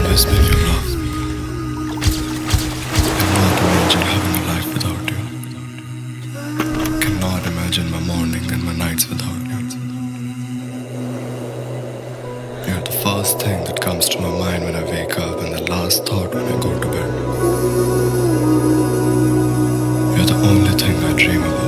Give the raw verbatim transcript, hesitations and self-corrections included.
always been your love. Cannot imagine having a life without you. Cannot imagine my morning and my nights without you. You're the first thing that comes to my mind when I wake up, and the last thought when I go to bed. You're the only thing I dream about.